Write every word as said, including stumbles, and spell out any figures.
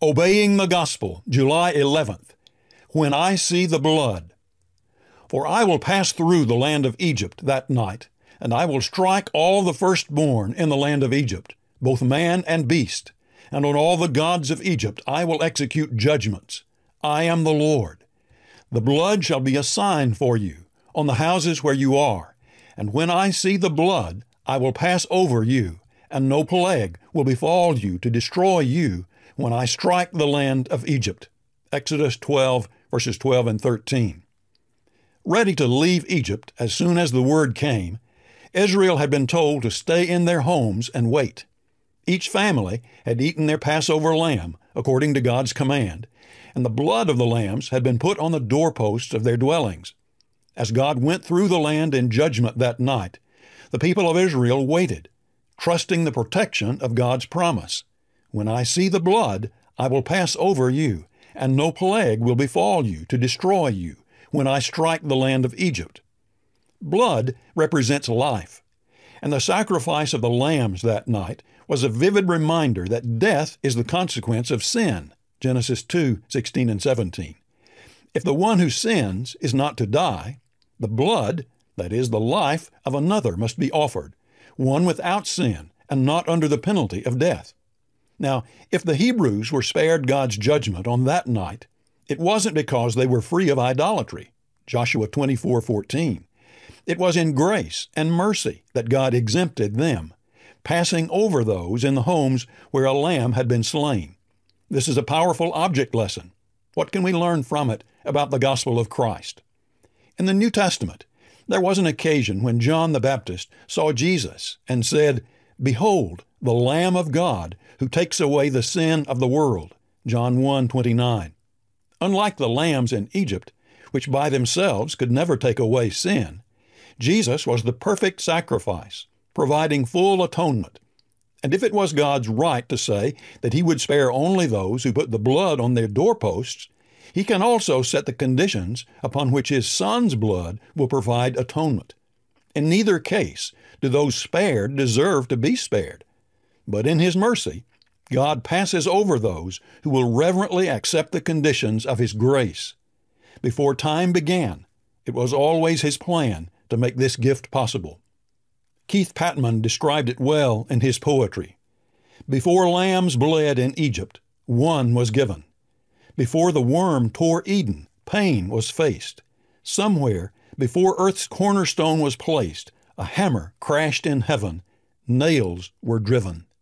Obeying the Gospel, July eleventh. When I see the blood. For I will pass through the land of Egypt that night, and I will strike all the firstborn in the land of Egypt, both man and beast, and on all the gods of Egypt I will execute judgments. I am the Lord. The blood shall be a sign for you on the houses where you are, and when I see the blood, I will pass over you, and no plague will befall you to destroy you when I strike the land of Egypt. Exodus twelve, verses twelve and thirteen. Ready to leave Egypt as soon as the word came, Israel had been told to stay in their homes and wait. Each family had eaten their Passover lamb according to God's command, and the blood of the lambs had been put on the doorposts of their dwellings. As God went through the land in judgment that night, the people of Israel waited, trusting the protection of God's promise. When I see the blood, I will pass over you, and no plague will befall you to destroy you when I strike the land of Egypt. Blood represents life, and the sacrifice of the lambs that night was a vivid reminder that death is the consequence of sin, Genesis two, sixteen and seventeen. If the one who sins is not to die, the blood, that is, the life of another, must be offered, one without sin and not under the penalty of death. Now, if the Hebrews were spared God's judgment on that night, it wasn't because they were free of idolatry, Joshua twenty-four fourteen. It was in grace and mercy that God exempted them, passing over those in the homes where a lamb had been slain. This is a powerful object lesson. What can we learn from it about the gospel of Christ? In the New Testament, there was an occasion when John the Baptist saw Jesus and said, "Behold, the Lamb of God who takes away the sin of the world," John one twenty-nine. Unlike the lambs in Egypt, which by themselves could never take away sin, Jesus was the perfect sacrifice, providing full atonement. And if it was God's right to say that he would spare only those who put the blood on their doorposts, he can also set the conditions upon which his Son's blood will provide atonement. In neither case do those spared deserve to be spared. But in his mercy, God passes over those who will reverently accept the conditions of his grace. Before time began, it was always his plan to make this gift possible. Keith Patman described it well in his poetry. Before lambs bled in Egypt, one was given. Before the worm tore Eden, pain was faced. Somewhere, before earth's cornerstone was placed, a hammer crashed in heaven, nails were driven.